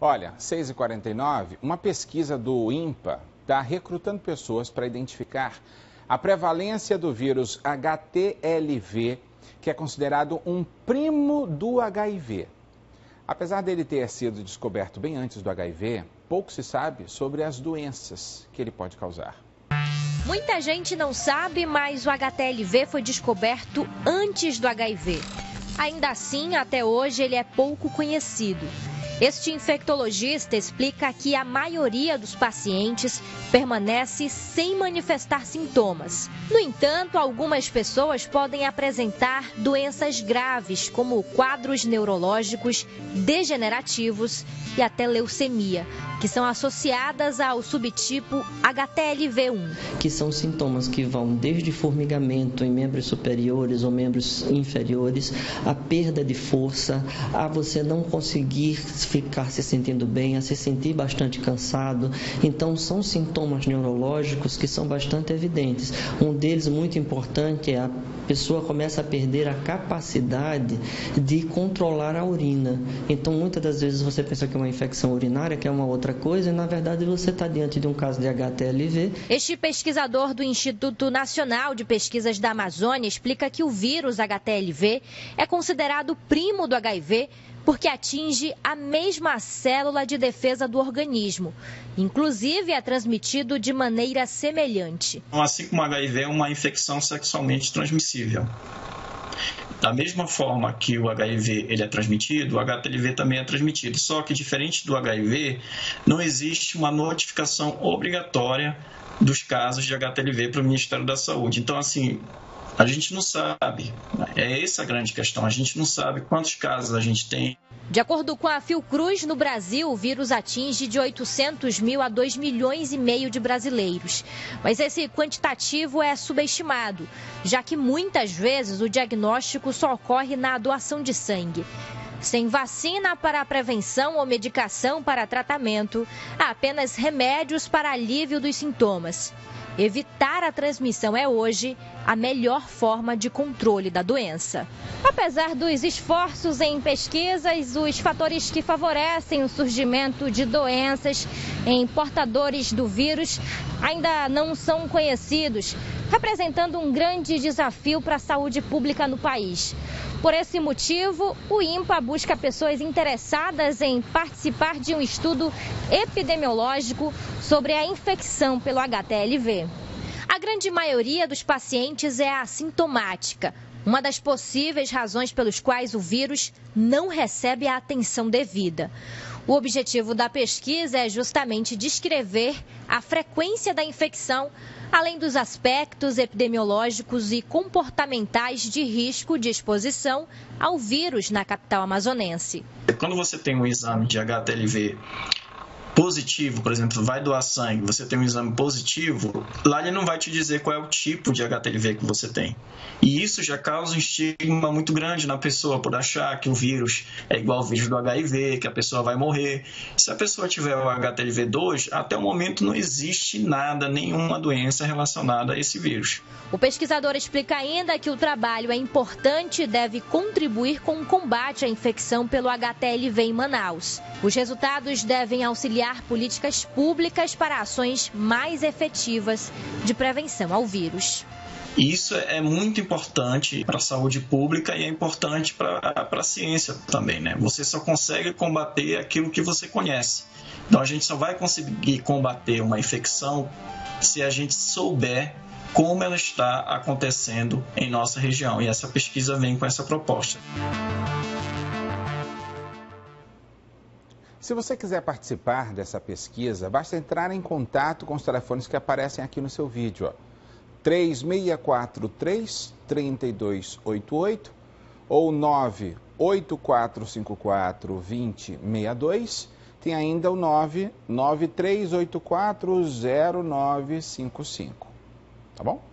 Olha, 6h49, uma pesquisa do INPA está recrutando pessoas para identificar a prevalência do vírus HTLV, que é considerado um primo do HIV. Apesar dele ter sido descoberto bem antes do HIV, pouco se sabe sobre as doenças que ele pode causar. Muita gente não sabe, mas o HTLV foi descoberto antes do HIV. Ainda assim, até hoje, ele é pouco conhecido. Este infectologista explica que a maioria dos pacientes permanece sem manifestar sintomas. No entanto, algumas pessoas podem apresentar doenças graves, como quadros neurológicos, degenerativos e até leucemia, que são associadas ao subtipo HTLV1. Que são sintomas que vão desde formigamento em membros superiores ou membros inferiores, a perda de força, a você não conseguir ficar se sentindo bem, a se sentir bastante cansado. Então, são sintomas neurológicos que são bastante evidentes. Um deles, muito importante, é a pessoa começa a perder a capacidade de controlar a urina. Então, muitas das vezes você pensa que é uma infecção urinária, que é uma outra coisa, e na verdade você está diante de um caso de HTLV. Este pesquisador do Instituto Nacional de Pesquisas da Amazônia explica que o vírus HTLV é considerado primo do HIV porque atinge a mesma célula de defesa do organismo. Inclusive, é transmitido de maneira semelhante. Assim como o HIV é uma infecção sexualmente transmissível. Da mesma forma que o HIV ele é transmitido, o HTLV também é transmitido. Só que, diferente do HIV, não existe uma notificação obrigatória dos casos de HTLV para o Ministério da Saúde. Então, assim, a gente não sabe. É essa a grande questão. A gente não sabe quantos casos a gente tem. De acordo com a Fiocruz, no Brasil, o vírus atinge de 800 mil a 2,5 milhões de brasileiros. Mas esse quantitativo é subestimado, já que muitas vezes o diagnóstico só ocorre na doação de sangue. Sem vacina para prevenção ou medicação para tratamento, há apenas remédios para alívio dos sintomas. Evitar a transmissão é hoje a melhor forma de controle da doença. Apesar dos esforços em pesquisas, os fatores que favorecem o surgimento de doenças em portadores do vírus ainda não são conhecidos, representando um grande desafio para a saúde pública no país. Por esse motivo, o INPA busca pessoas interessadas em participar de um estudo epidemiológico sobre a infecção pelo HTLV. A grande maioria dos pacientes é assintomática, uma das possíveis razões pelos quais o vírus não recebe a atenção devida. O objetivo da pesquisa é justamente descrever a frequência da infecção, além dos aspectos epidemiológicos e comportamentais de risco de exposição ao vírus na capital amazonense. Quando você tem um exame de HTLV positivo, por exemplo, vai doar sangue, você tem um exame positivo, lá ele não vai te dizer qual é o tipo de HTLV que você tem. E isso já causa um estigma muito grande na pessoa por achar que o vírus é igual ao vírus do HIV, que a pessoa vai morrer. Se a pessoa tiver o HTLV2, até o momento não existe nada, nenhuma doença relacionada a esse vírus. O pesquisador explica ainda que o trabalho é importante e deve contribuir com o combate à infecção pelo HTLV em Manaus. Os resultados devem auxiliar políticas públicas para ações mais efetivas de prevenção ao vírus. Isso é muito importante para a saúde pública e é importante para a ciência também, né? Você só consegue combater aquilo que você conhece. Então a gente só vai conseguir combater uma infecção se a gente souber como ela está acontecendo em nossa região. E essa pesquisa vem com essa proposta. Se você quiser participar dessa pesquisa, basta entrar em contato com os telefones que aparecem aqui no seu vídeo. 3643-3288 ou 98454-2062. Tem ainda o 993840955. Tá bom?